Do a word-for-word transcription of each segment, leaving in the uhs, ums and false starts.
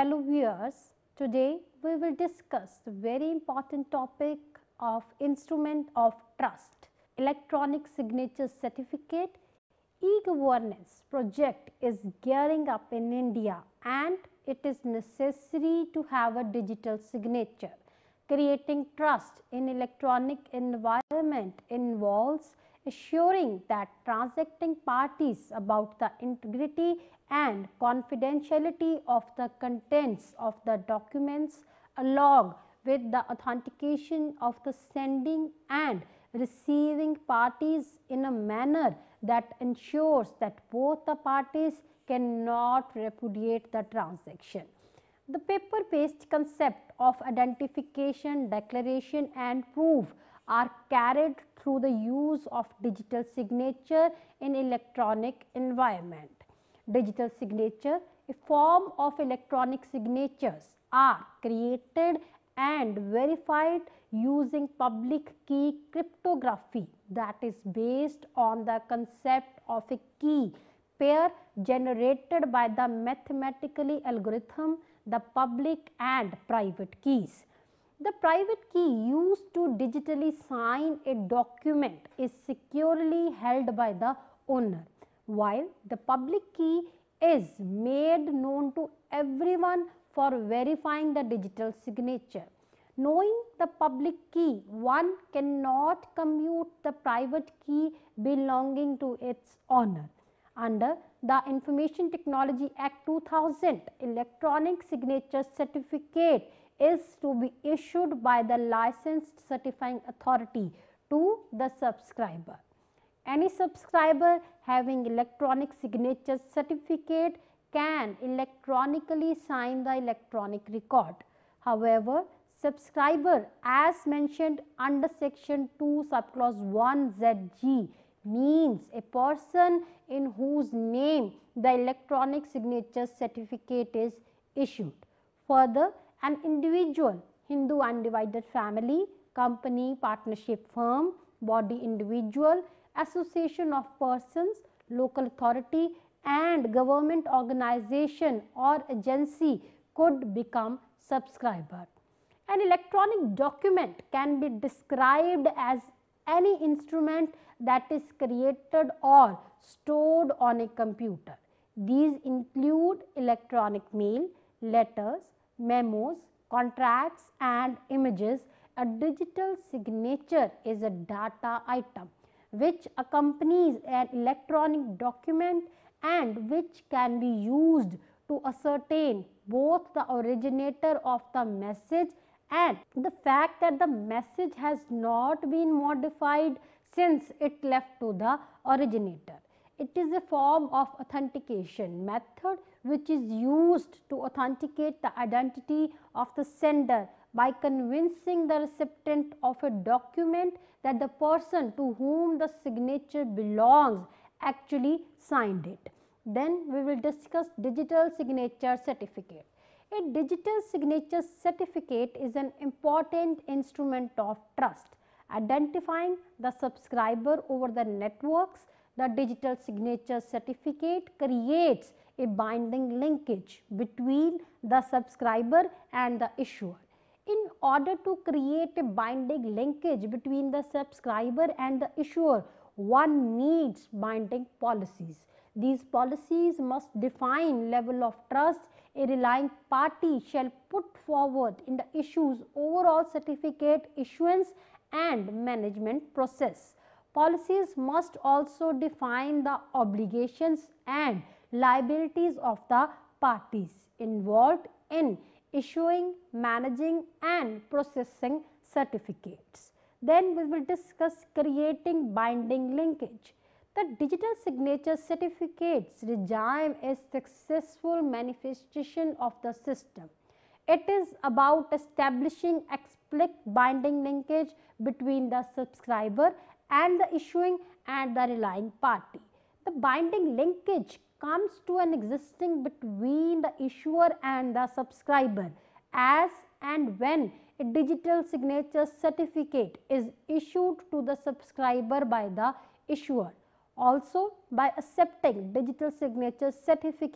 Hello viewers, today we will discuss the very important topic of instrument of trust. Electronic signature certificate e-governance project is gearing up in India and it is necessary to have a digital signature. Creating trust in electronic environment involves assuring that transacting parties about the integrity and confidentiality of the contents of the documents along with the authentication of the sending and receiving parties in a manner that ensures that both the parties cannot repudiate the transaction. The paper-based concept of identification, declaration and proof are carried through the use of digital signature in electronic environment. Digital signature, a form of electronic signatures, are created and verified using public key cryptography that is based on the concept of a key pair generated by the mathematically algorithm, the public and private keys. The private key used to digitally sign a document is securely held by the owner, while the public key is made known to everyone for verifying the digital signature. Knowing the public key, one cannot commute the private key belonging to its owner. Under the Information Technology Act two thousand, electronic signature certificate is to be issued by the licensed certifying authority to the subscriber. Any subscriber having electronic signature certificate can electronically sign the electronic record. However, subscriber as mentioned under section two subclause one Z G means a person in whose name the electronic signature certificate is issued. Further, an individual, Hindu undivided family, company, partnership firm, body individual, association of persons, local authority and government organization or agency could become subscriber. An electronic document can be described as any instrument that is created or stored on a computer. These include electronic mail, letters, memos, contracts and images. A digital signature is a data item which accompanies an electronic document and which can be used to ascertain both the originator of the message and the fact that the message has not been modified since it left to the originator. It is a form of authentication method which is used to authenticate the identity of the sender by convincing the recipient of a document that the person to whom the signature belongs actually signed it. Then we will discuss digital signature certificate. A digital signature certificate is an important instrument of trust. Identifying the subscriber over the networks, the digital signature certificate creates a binding linkage between the subscriber and the issuer. In order to create a binding linkage between the subscriber and the issuer, one needs binding policies. These policies must define level of trust a relying party shall put forward in the issue's overall certificate issuance and management process. Policies must also define the obligations and liabilities of the parties involved in issuing, managing and processing certificates. Then we will discuss creating binding linkage. The digital signature certificates regime a successful manifestation of the system. It is about establishing explicit binding linkage between the subscriber and the issuing and the relying party. The binding linkage comes to an existing between the issuer and the subscriber as and when a digital signature certificate is issued to the subscriber by the issuer. Also, by accepting digital signature certificate,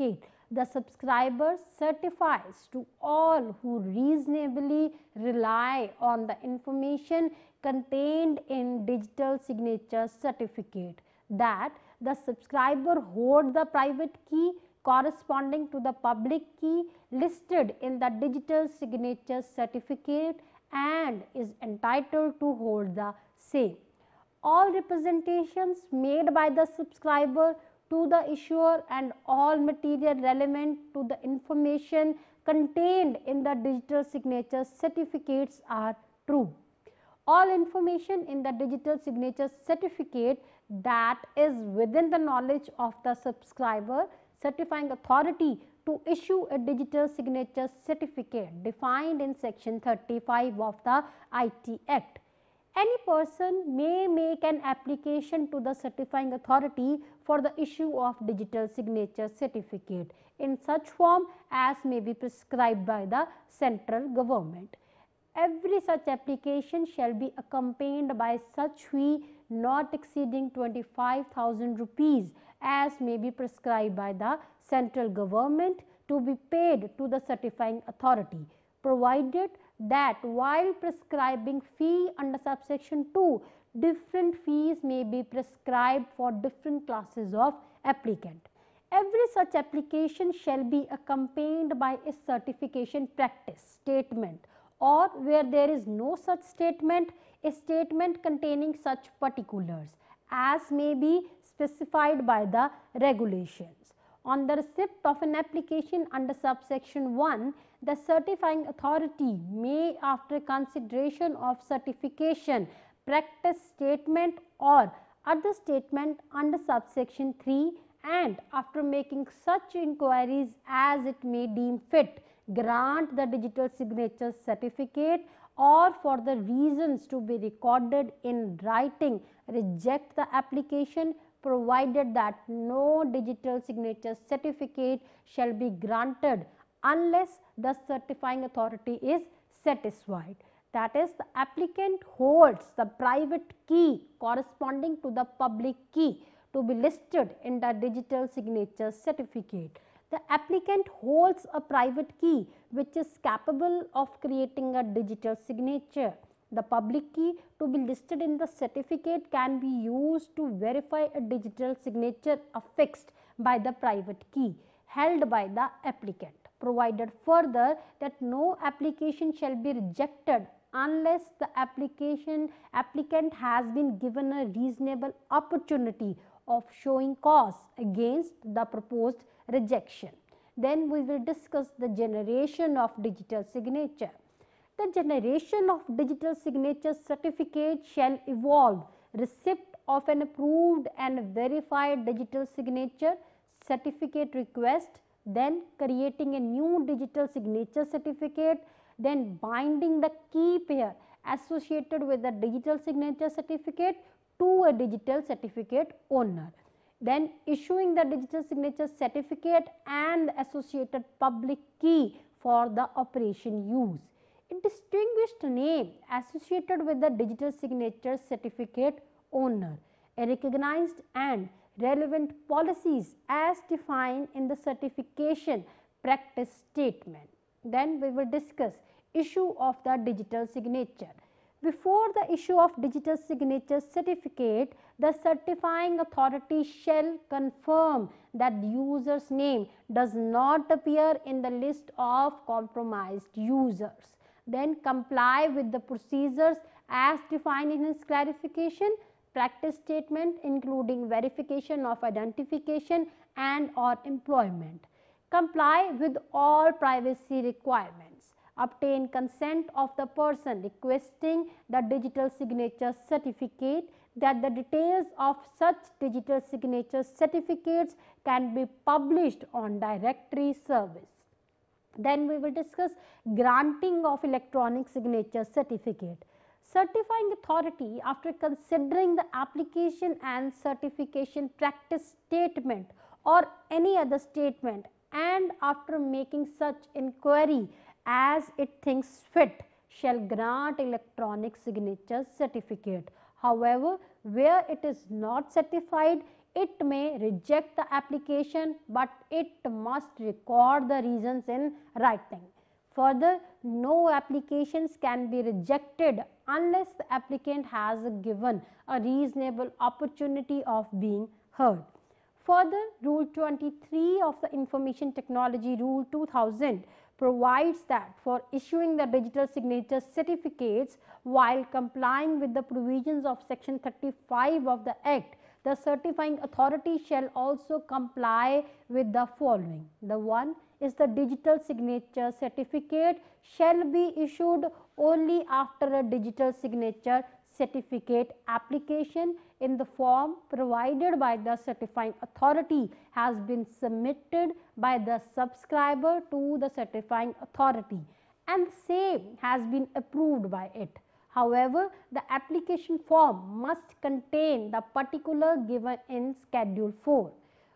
The subscriber certifies to all who reasonably rely on the information contained in digital signature certificate that the subscriber holds the private key corresponding to the public key listed in the digital signature certificate and is entitled to hold the same. All representations made by the subscriber to the issuer and all material relevant to the information contained in the digital signature certificates are true. All information in the digital signature certificate that is within the knowledge of the subscriber certifying authority to issue a digital signature certificate defined in section thirty-five of the I T Act. Any person may make an application to the certifying authority for the issue of digital signature certificate in such form as may be prescribed by the central government. Every such application shall be accompanied by such fee not exceeding twenty-five thousand rupees as may be prescribed by the central government to be paid to the certifying authority, provided that while prescribing fee under subsection two, different fees may be prescribed for different classes of applicant. Every such application shall be accompanied by a certification practice statement, or where there is no such statement, a statement containing such particulars as may be specified by the regulations. On the receipt of an application under subsection one, the certifying authority may, after consideration of certification, practice statement or other statement under subsection three, and after making such inquiries as it may deem fit, grant the digital signature certificate or for the reasons to be recorded in writing, reject the application, provided that no digital signature certificate shall be granted unless the certifying authority is satisfied. That is, the applicant holds the private key corresponding to the public key to be listed in the digital signature certificate. The applicant holds a private key which is capable of creating a digital signature. The public key to be listed in the certificate can be used to verify a digital signature affixed by the private key held by the applicant, provided further that no application shall be rejected unless the application applicant has been given a reasonable opportunity of showing cause against the proposed rejection. Then we will discuss the generation of digital signature. The generation of digital signature certificate shall involve receipt of an approved and verified digital signature certificate request, then creating a new digital signature certificate, then binding the key pair associated with the digital signature certificate to a digital certificate owner, then issuing the digital signature certificate and the associated public key for the operation use. A distinguished name associated with the digital signature certificate owner, a recognized and relevant policies as defined in the certification practice statement. Then we will discuss issue of the digital signature. Before the issue of digital signature certificate, the certifying authority shall confirm that the user's name does not appear in the list of compromised users. Then comply with the procedures as defined in his clarification practice statement, including verification of identification and or employment. Comply with all privacy requirements. Obtain consent of the person requesting the digital signature certificate that the details of such digital signature certificates can be published on directory service. Then we will discuss granting of electronic signature certificate. Certifying authority, after considering the application and certification practice statement or any other statement, and after making such inquiry as it thinks fit, shall grant electronic signature certificate. However, where it is not certified, it may reject the application, but it must record the reasons in writing. Further, no applications can be rejected unless the applicant has given a reasonable opportunity of being heard. Further, Rule twenty-three of the Information Technology Rule two thousand provides that for issuing the digital signature certificates while complying with the provisions of Section thirty-five of the Act, the certifying authority shall also comply with the following. The one is the digital signature certificate shall be issued only after a digital signature certificate application in the form provided by the certifying authority has been submitted by the subscriber to the certifying authority and the same has been approved by it. However, the application form must contain the particular given in Schedule four.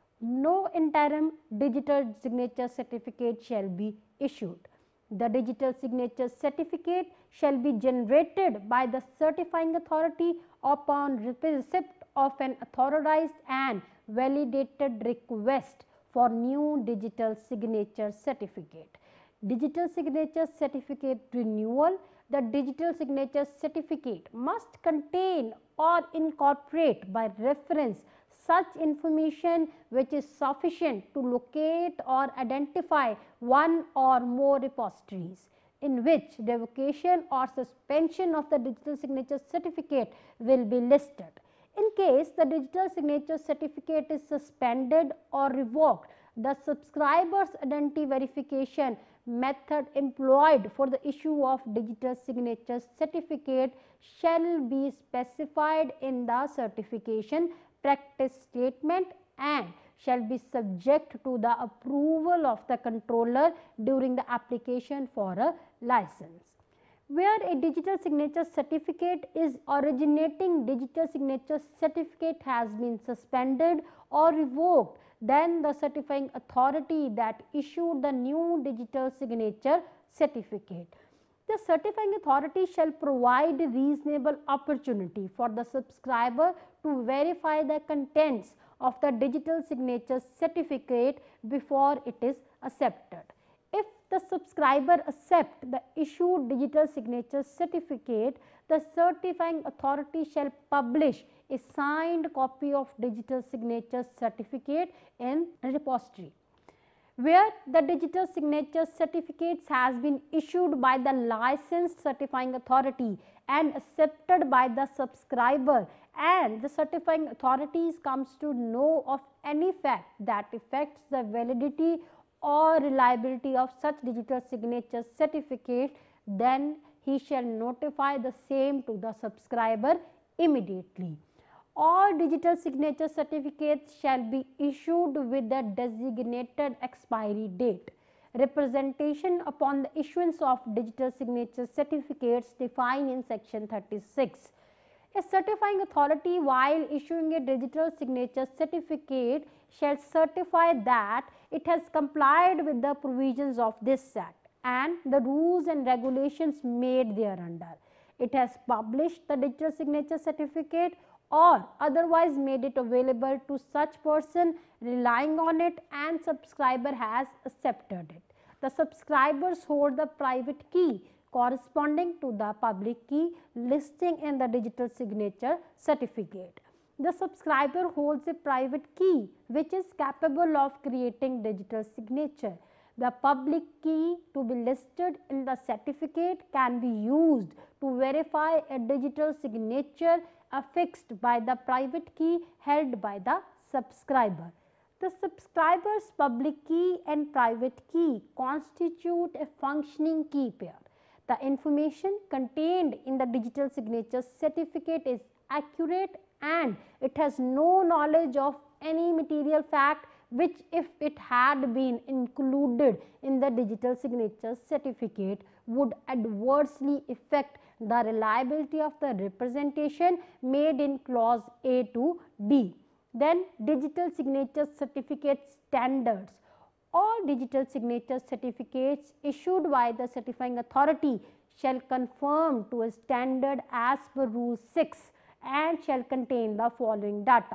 No interim digital signature certificate shall be issued. The digital signature certificate shall be generated by the certifying authority upon receipt of an authorized and validated request for new digital signature certificate. Digital signature certificate renewal. The digital signature certificate must contain or incorporate by reference such information which is sufficient to locate or identify one or more repositories in which revocation or suspension of the digital signature certificate will be listed. In case the digital signature certificate is suspended or revoked, the subscriber's identity verification method employed for the issue of digital signature certificate shall be specified in the certification practice statement and shall be subject to the approval of the controller during the application for a license. Where a digital signature certificate is originating digital signature certificate has been suspended or revoked, then the certifying authority that issued the new digital signature certificate. The certifying authority shall provide reasonable opportunity for the subscriber to verify the contents of the digital signature certificate before it is accepted. If the subscriber accepts the issued digital signature certificate, the certifying authority shall publish a signed copy of digital signature certificate in a repository. Where the digital signature certificates has been issued by the licensed certifying authority and accepted by the subscriber, and the certifying authorities comes to know of any fact that affects the validity or reliability of such digital signature certificate, then he shall notify the same to the subscriber immediately. All digital signature certificates shall be issued with a designated expiry date. Representation upon the issuance of digital signature certificates defined in section thirty-six. A certifying authority while issuing a digital signature certificate shall certify that it has complied with the provisions of this Act and the rules and regulations made thereunder. It has published the digital signature certificate or otherwise made it available to such person relying on it and subscriber has accepted it. The subscribers hold the private key corresponding to the public key listing in the digital signature certificate. The subscriber holds a private key which is capable of creating digital signature. The public key to be listed in the certificate can be used to verify a digital signature affixed by the private key held by the subscriber. The subscriber's public key and private key constitute a functioning key pair. The information contained in the digital signature certificate is accurate and it has no knowledge of any material fact which, if it had been included in the digital signature certificate, would adversely affect the reliability of the representation made in clause A to D. Then digital signature certificate standards. All digital signature certificates issued by the certifying authority shall conform to a standard as per rule six and shall contain the following data.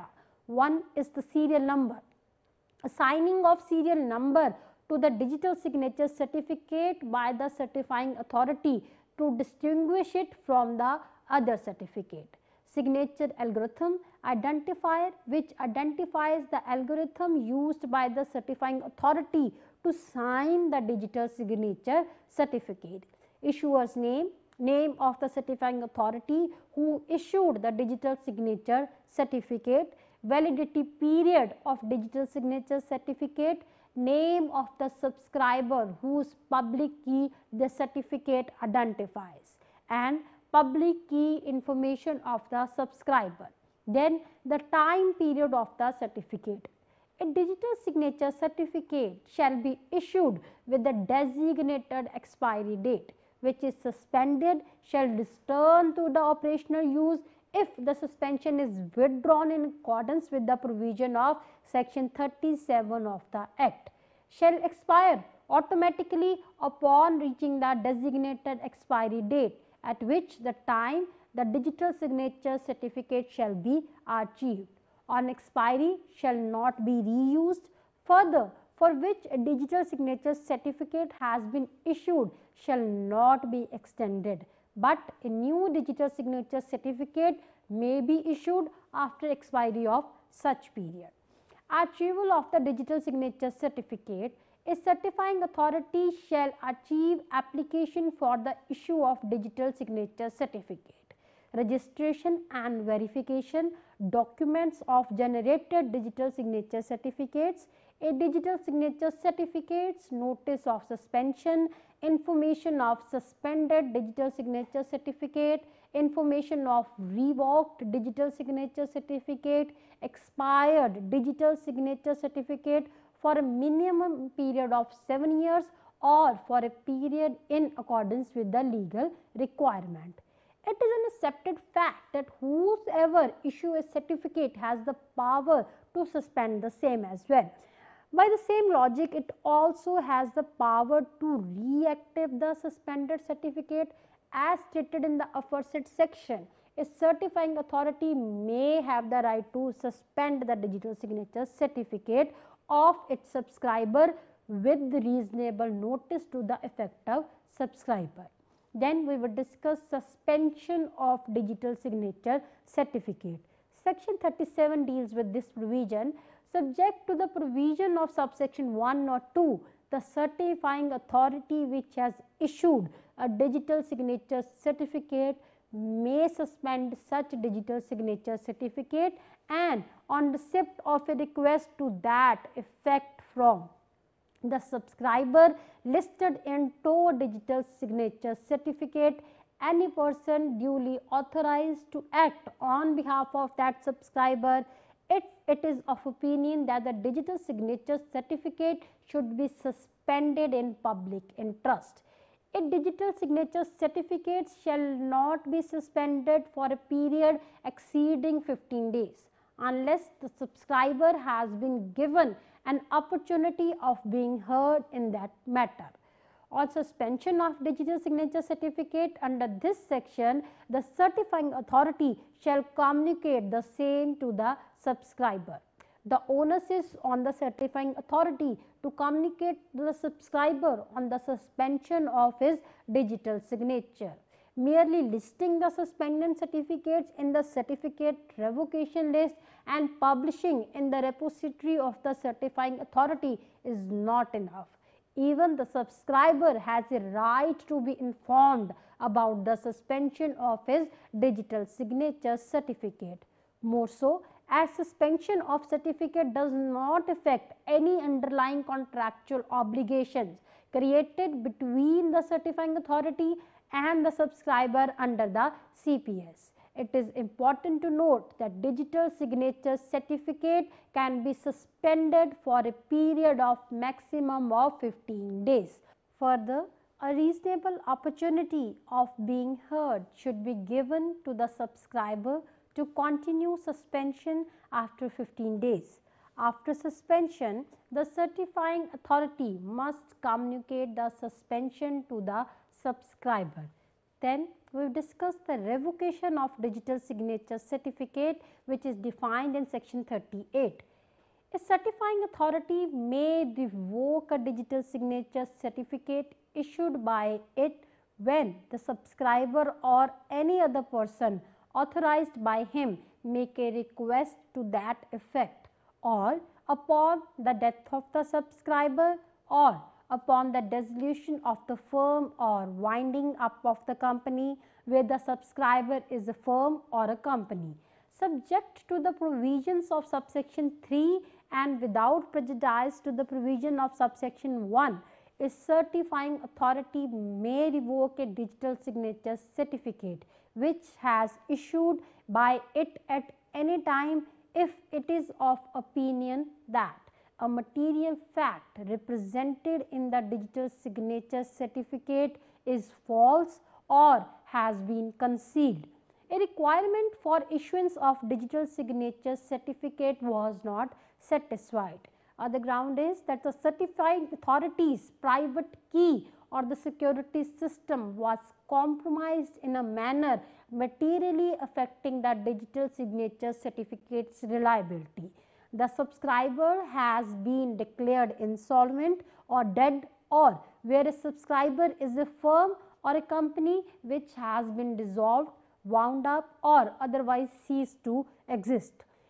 One is the serial number. Assigning of serial number to the digital signature certificate by the certifying authority to distinguish it from the other certificate. Signature algorithm identifier, which identifies the algorithm used by the certifying authority to sign the digital signature certificate. Issuer's name, name of the certifying authority who issued the digital signature certificate, validity period of digital signature certificate, name of the subscriber whose public key the certificate identifies, and public key information of the subscriber. Then the time period of the certificate. A digital signature certificate shall be issued with the designated expiry date, which is suspended shall return to the operational use if the suspension is withdrawn in accordance with the provision of section thirty-seven of the Act. Shall expire automatically upon reaching the designated expiry date, at which the time the digital signature certificate shall be archived. On expiry shall not be reused. Further, for which a digital signature certificate has been issued shall not be extended, but a new digital signature certificate may be issued after expiry of such period. Archival of the digital signature certificate. A certifying authority shall archive application for the issue of digital signature certificate. Registration and verification documents of generated digital signature certificates. A digital signature certificates, notice of suspension, information of suspended digital signature certificate, information of revoked digital signature certificate, expired digital signature certificate for a minimum period of seven years or for a period in accordance with the legal requirement. It is an accepted fact that whosoever issue a certificate has the power to suspend the same as well. By the same logic, it also has the power to reactivate the suspended certificate as stated in the aforesaid section. A certifying authority may have the right to suspend the digital signature certificate of its subscriber with reasonable notice to the affected subscriber. Then we will discuss suspension of digital signature certificate. Section thirty-seven deals with this provision. Subject to the provision of subsection one or two, the certifying authority which has issued a digital signature certificate may suspend such digital signature certificate and on receipt of a request to that effect from the subscriber listed in tow digital signature certificate, any person duly authorized to act on behalf of that subscriber, if it is of opinion that the digital signature certificate should be suspended in public interest. A digital signature certificate shall not be suspended for a period exceeding fifteen days unless the subscriber has been given an opportunity of being heard in that matter. On suspension of digital signature certificate under this section, the certifying authority shall communicate the same to the subscriber. The onus is on the certifying authority to communicate to the subscriber on the suspension of his digital signature. Merely listing the suspended certificates in the certificate revocation list and publishing in the repository of the certifying authority is not enough. Even the subscriber has a right to be informed about the suspension of his digital signature certificate. More so, as suspension of certificate does not affect any underlying contractual obligations created between the certifying authority and the subscriber under the C P S. It is important to note that digital signature certificate can be suspended for a period of maximum of fifteen days. Further, a reasonable opportunity of being heard should be given to the subscriber to continue suspension after fifteen days. After suspension, the certifying authority must communicate the suspension to the subscriber. Then we will discuss the revocation of digital signature certificate, which is defined in section thirty-eight. A certifying authority may revoke a digital signature certificate issued by it when the subscriber or any other person authorized by him make a request to that effect, or upon the death of the subscriber, or upon the dissolution of the firm or winding up of the company where the subscriber is a firm or a company, subject to the provisions of subsection three and without prejudice to the provision of subsection one. A certifying authority may revoke a digital signature certificate which has issued by it at any time if it is of opinion that a material fact represented in the digital signature certificate is false or has been concealed. A requirement for issuance of digital signature certificate was not satisfied. Uh, the ground is that the certifying authority's private key or the security system was compromised in a manner materially affecting the digital signature certificate's reliability. The subscriber has been declared insolvent or dead, or where a subscriber is a firm or a company which has been dissolved, wound up, or otherwise ceased to exist.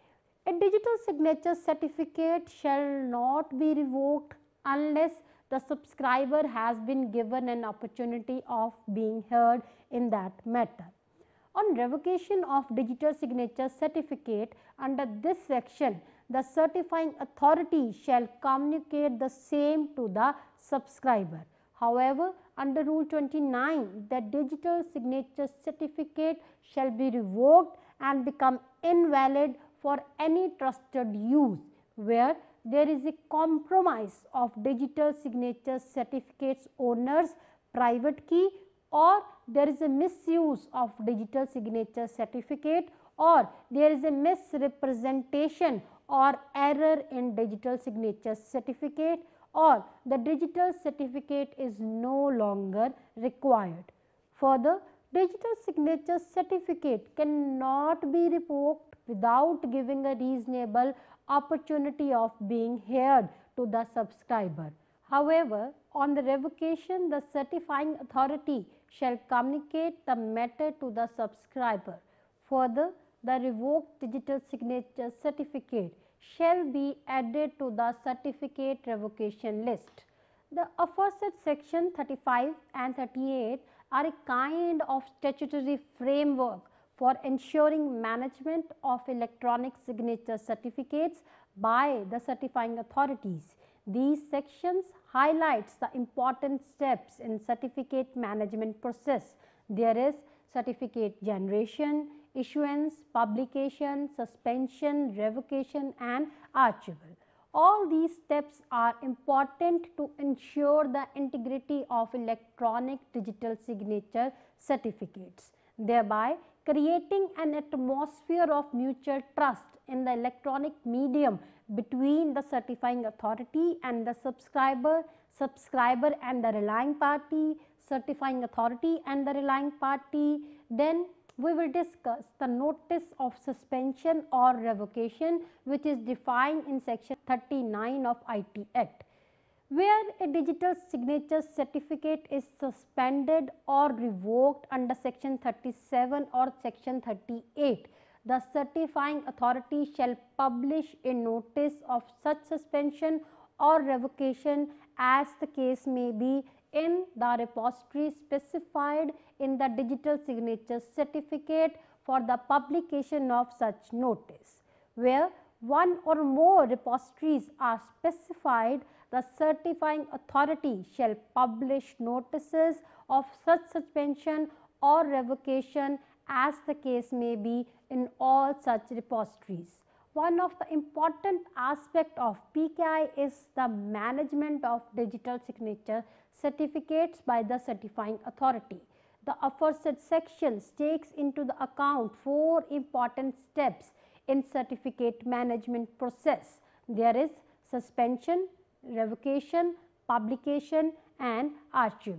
A digital signature certificate shall not be revoked unless the subscriber has been given an opportunity of being heard in that matter. On revocation of digital signature certificate, under this section, the certifying authority shall communicate the same to the subscriber. However, under Rule twenty-nine, the digital signature certificate shall be revoked and become invalid for any trusted use where there is a compromise of digital signature certificate's owner's private key, or there is a misuse of digital signature certificate, or there is a misrepresentation or error in digital signature certificate, or the digital certificate is no longer required. Further, digital signature certificate cannot be revoked without giving a reasonable opportunity of being heard to the subscriber. However, on the revocation, the certifying authority shall communicate the matter to the subscriber. Further, the revoked digital signature certificate shall be added to the certificate revocation list. The aforesaid section thirty-five and thirty-eight are a kind of statutory framework for ensuring management of electronic signature certificates by the certifying authorities. These sections highlights the important steps in certificate management process. There is certificate generation, issuance, publication, suspension, revocation and archival. All these steps are important to ensure the integrity of electronic digital signature certificates, thereby creating an atmosphere of mutual trust in the electronic medium between the certifying authority and the subscriber, subscriber and the relying party, certifying authority and the relying party. Then we will discuss the notice of suspension or revocation, which is defined in section thirty-nine of I T Act. Where a digital signature certificate is suspended or revoked under section thirty-seven or section thirty-eight, the certifying authority shall publish a notice of such suspension or revocation as the case may be in the repository specified in the digital signature certificate for the publication of such notice. Where one or more repositories are specified, the certifying authority shall publish notices of such suspension or revocation as the case may be in all such repositories. One of the important aspects of P K I is the management of digital signature certificates by the certifying authority. The aforesaid sections takes into the account four important steps in certificate management process. There is suspension, revocation, publication and archival.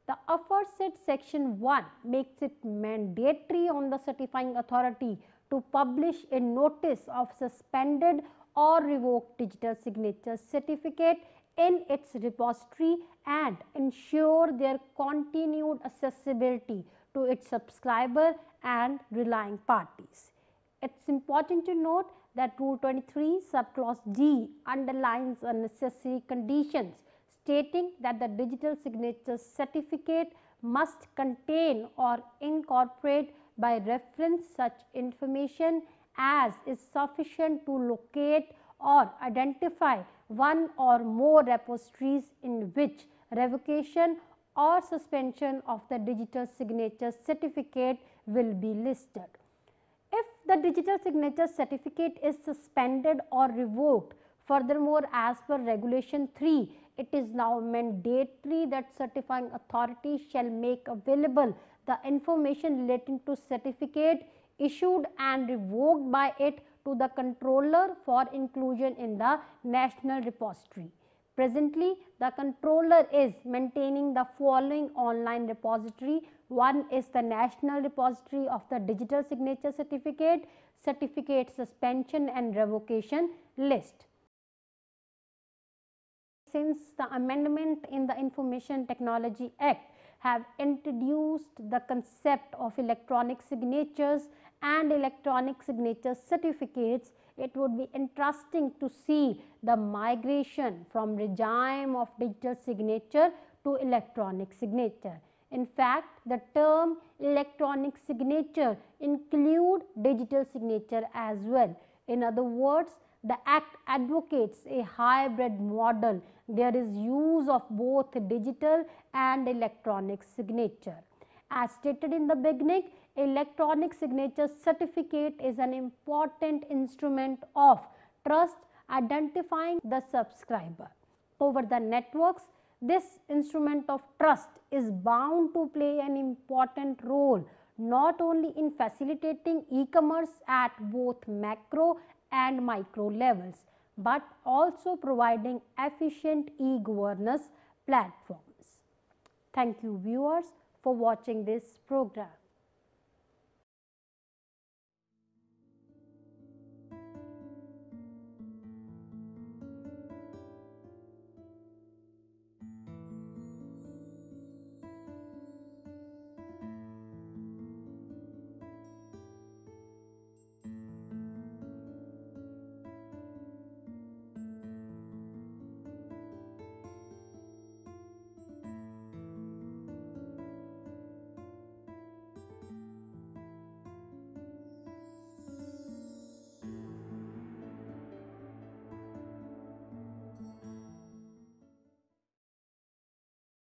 The aforesaid section one makes it mandatory on the certifying authority to publish a notice of suspended or revoked digital signature certificate in its repository and ensure their continued accessibility to its subscriber and relying parties. It's important to note that Rule twenty-three subclause D underlines a necessary conditions stating that the digital signature certificate must contain or incorporate by reference such information as is sufficient to locate or identify one or more repositories in which revocation or suspension of the digital signature certificate will be listed. If the digital signature certificate is suspended or revoked, furthermore, as per Regulation three, it is now mandatory that certifying authority shall make available the information relating to certificate issued and revoked by it to the controller for inclusion in the national repository. Presently, the controller is maintaining the following online repository. One is the National Repository of the Digital Signature Certificate, Certificate Suspension and Revocation List. Since the amendment in the Information Technology Act have introduced the concept of electronic signatures and electronic signature certificates, it would be interesting to see the migration from regime of digital signature to electronic signature. In fact, the term electronic signature include digital signature as well. In other words, the Act advocates a hybrid model. There is use of both digital and electronic signature. As stated in the beginning, electronic signature certificate is an important instrument of trust identifying the subscriber. Over the networks, this instrument of trust is bound to play an important role not only in facilitating e-commerce at both macro and micro levels, but also providing efficient e-governance platforms. Thank you viewers for watching this program.